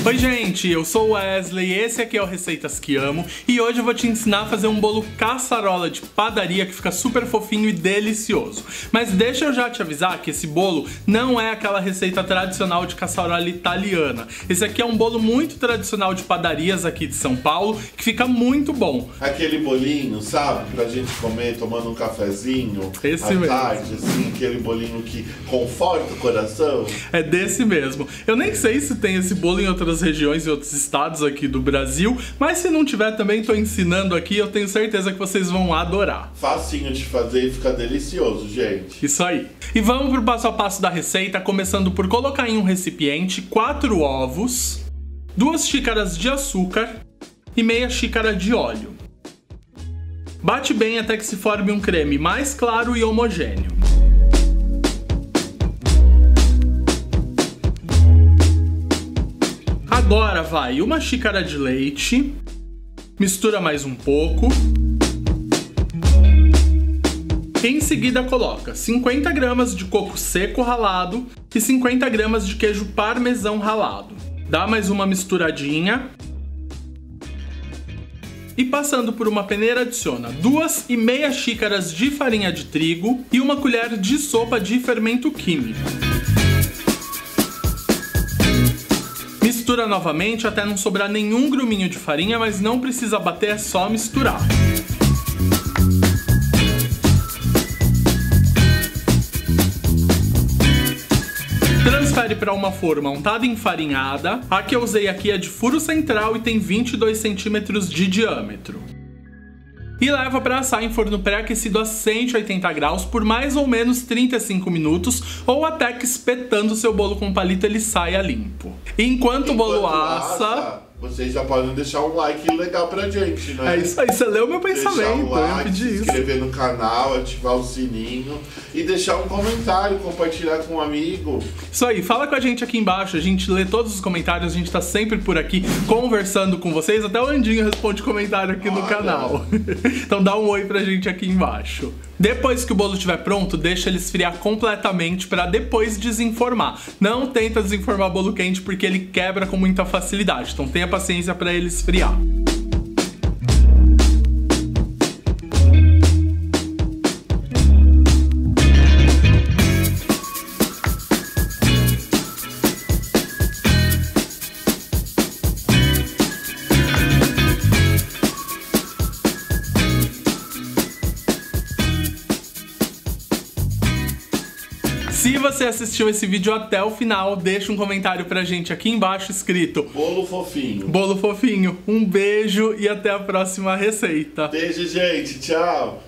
Oi gente, eu sou o Wesley, esse aqui é o Receitas que Amo e hoje eu vou te ensinar a fazer um bolo caçarola de padaria que fica super fofinho e delicioso. Mas deixa eu já te avisar que esse bolo não é aquela receita tradicional de caçarola italiana. Esse aqui é um bolo muito tradicional de padarias aqui de São Paulo que fica muito bom. Aquele bolinho, sabe? Pra gente comer tomando um cafezinho Esse à mesmo. tarde, assim, aquele bolinho que conforta o coração. É desse mesmo. Eu nem sei se tem esse bolo em outras regiões e outros estados aqui do Brasil, mas se não tiver também tô ensinando aqui, eu tenho certeza que vocês vão adorar. Facinho de fazer e fica delicioso, gente. Isso aí. E vamos pro passo a passo da receita, começando por colocar em um recipiente 4 ovos, 2 xícaras de açúcar e meia xícara de óleo. Bate bem até que se forme um creme mais claro e homogêneo. Agora vai 1 xícara de leite, mistura mais um pouco. Em seguida coloca 50 gramas de coco seco ralado e 50 gramas de queijo parmesão ralado. Dá mais uma misturadinha. E passando por uma peneira adiciona 2,5 xícaras de farinha de trigo e 1 colher de sopa de fermento químico. Mistura novamente até não sobrar nenhum gruminho de farinha, mas não precisa bater, é só misturar. Transfere para uma forma untada e enfarinhada. A que eu usei aqui é de furo central e tem 22 centímetros de diâmetro. E leva para assar em forno pré-aquecido a 180 graus por mais ou menos 35 minutos ou até que espetando seu bolo com palito ele saia limpo. Enquanto o bolo assa... Vocês já podem deixar um like legal pra gente, né? É isso aí, você leu meu pensamento, deixar um like, eu pedi se isso. inscrever no canal, ativar o sininho e deixar um comentário, compartilhar com um amigo. Isso aí, fala com a gente aqui embaixo, a gente lê todos os comentários, a gente tá sempre por aqui conversando com vocês, até o Andinho responde comentário aqui no canal. Então dá um oi pra gente aqui embaixo. Depois que o bolo estiver pronto, deixa ele esfriar completamente para depois desenformar. Não tenta desenformar bolo quente porque ele quebra com muita facilidade, então tenha paciência para ele esfriar. Se você assistiu esse vídeo até o final, deixa um comentário pra gente aqui embaixo escrito Bolo fofinho. Bolo fofinho. Um beijo e até a próxima receita. Beijo, gente. Tchau.